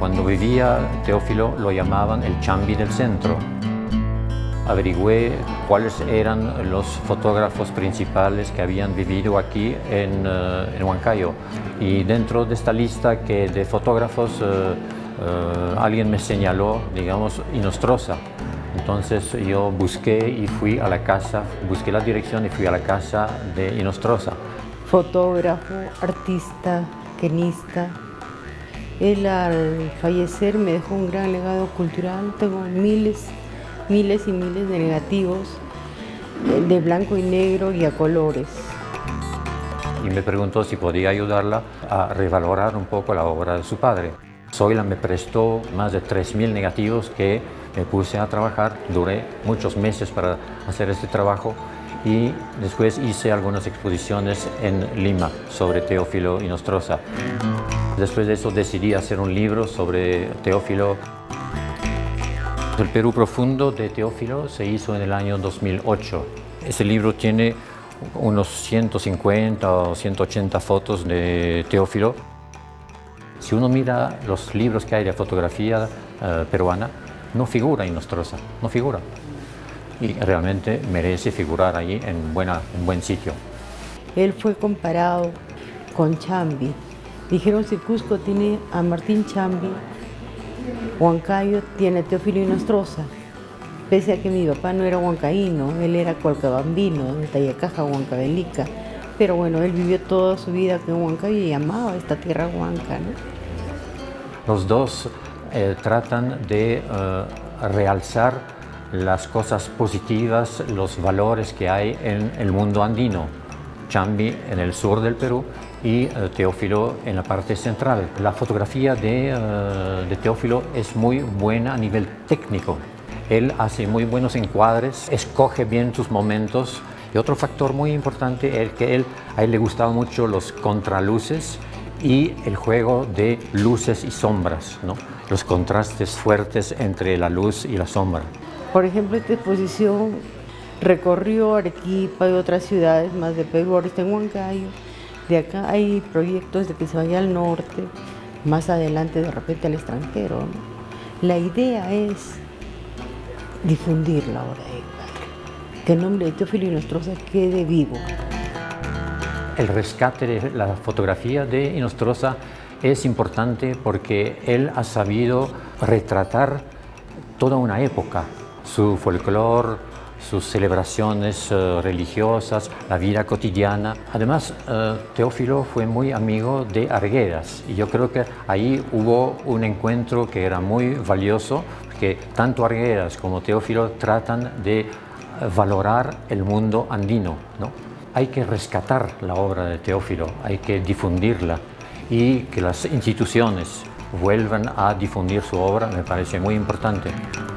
Cuando vivía Teófilo lo llamaban el Chambi del centro. Averigüé cuáles eran los fotógrafos principales que habían vivido aquí en Huancayo. Y dentro de esta lista de fotógrafos alguien me señaló, digamos, Inostroza. Entonces yo busqué y fui a la casa, busqué la dirección y fui a la casa de Inostroza. Fotógrafo, artista, quenista. Él al fallecer me dejó un gran legado cultural. Tengo miles y miles de negativos de blanco y negro y a colores. Y me preguntó si podía ayudarla a revalorar un poco la obra de su padre. Zoila me prestó más de 3.000 negativos que me puse a trabajar. Duré muchos meses para hacer este trabajo y después hice algunas exposiciones en Lima sobre Teófilo Inostroza. Después de eso decidí hacer un libro sobre Teófilo. El Perú profundo de Teófilo se hizo en el año 2008. Ese libro tiene unos 150 o 180 fotos de Teófilo. Si uno mira los libros que hay de fotografía peruana, no figura Inostroza, no figura. Y realmente merece figurar ahí en buen sitio. Él fue comparado con Chambi. Dijeron si Cusco tiene a Martín Chambi, Huancayo tiene a Teófilo Inostroza. Pese a que mi papá no era huancaíno, él era cualcabambino, de Tayacaja, Huancavelica. Pero bueno, él vivió toda su vida aquí en Huancayo y amaba esta tierra huanca, ¿no? Los dos tratan de realzar las cosas positivas, los valores que hay en el mundo andino. Chambi en el sur del Perú y Teófilo en la parte central. La fotografía de Teófilo es muy buena a nivel técnico. Él hace muy buenos encuadres, escoge bien sus momentos. Y otro factor muy importante es que a él le gustaban mucho los contraluces y el juego de luces y sombras, ¿no? Los contrastes fuertes entre la luz y la sombra. Por ejemplo, esta exposición recorrió Arequipa y otras ciudades más de Perú, ahora está en Huancayo. De acá hay proyectos de que se vaya al norte, más adelante de repente al extranjero, ¿no? La idea es difundir la obra de él, que el nombre de Teófilo Inostroza quede vivo. El rescate de la fotografía de Inostroza es importante porque él ha sabido retratar toda una época, su folclore, sus celebraciones religiosas, la vida cotidiana. Además, Teófilo fue muy amigo de Arguedas y yo creo que ahí hubo un encuentro que era muy valioso, porque tanto Arguedas como Teófilo tratan de valorar el mundo andino, ¿no? Hay que rescatar la obra de Teófilo, hay que difundirla y que las instituciones vuelvan a difundir su obra me parece muy importante.